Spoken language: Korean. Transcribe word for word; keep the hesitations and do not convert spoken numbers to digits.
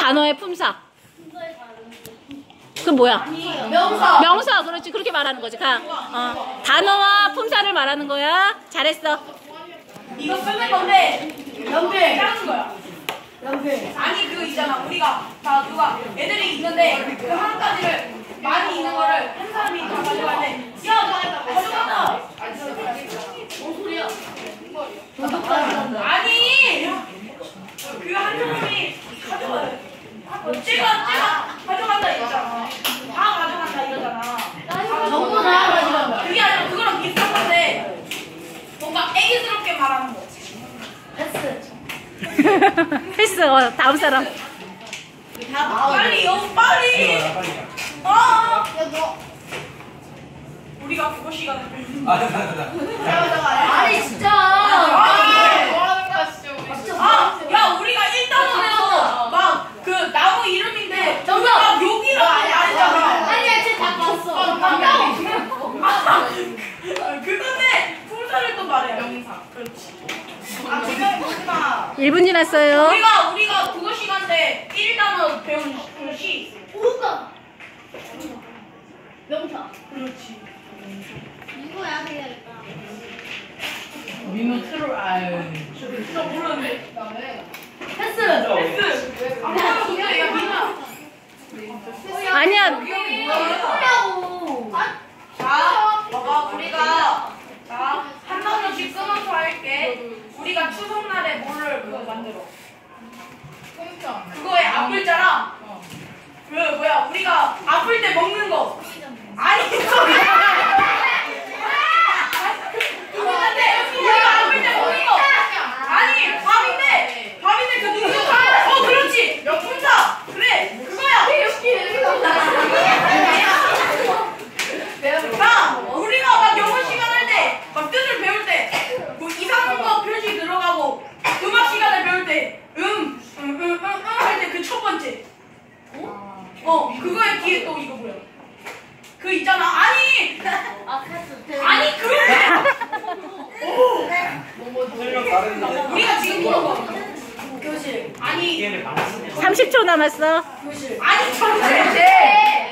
단어의 품사. 그 뭐야? 명사. 명사. 그렇지. 그렇게 말하는 거지. 가. 어. 단어와 품사를 말하는 거야. 잘했어. 이거 쓰는 건데 연필 짜는 거야. 연필. 아니 그거 있잖아. 우리가 다 누가 애들이 있는데 그 한 가지를 많이 있는 거를 한 사람이 다 가져갈 때 야, 나 가져간다. 뭔 소리야? 아니 그 한 사람이 가져가요. 쟤가 쟤가 가져간다 이거잖아. 다 가져간다 이거잖아. 전부 다 가져간다. 그게 아니라 그거랑 비슷한 건데 뭔가 애기스럽게 말하는 거. 패스. 패스. 어, 다음 사람. 빨리 요 빨리. 아. 야 너. 우리가 국어 시간에. 아니 진짜. 아, 야 우리가 일 단원에서 막 그 나무 이름인데 정답 여기라고 말했잖아. 아니야, 쟤다 봤어. 그건데 품사를 또 말해. 명사. 그렇지. 아 지금 보지마. 일 분 지났어요. 우리가 우리가 국어 시간 때 일 단원 배운 그 시. 오가. 명사. 그렇지. 이거 해야 되겠다. 민호 트롤 아유. 진짜 모르는데. 패스. 패스. 아무나 보면 야 민아. 아니야. 뭐냐고. 자, 봐봐 우리가 자 한 단어씩 끊어서 할게. 우리가 추석날에 뭐를 그거 만들어? 그거의 앞글자랑 그 뭐야 우리가 아플 때 먹는 거. 아니 소리야. 그거인데 우리가 아플 때 먹는 거. 아니 밥인데 밥인데 그 누구 밥? 어 그렇지. 명품사. 그래 그거야. 나 우리가 막 영어 시간 할 때 막 뜻을 배울 때 뭐 이상한 거 표시 들어가고 음악 시간을 배울 때 음 음 음 음 할 때 그 첫 번째. 어? 어 그거의 뒤에 또 이거 뭐야? 그 있잖아. 아니 아니 그래. 우리가 지금 이거 봐. 교실. 아니 삼십 초 남았어. 교실. 아니 전체.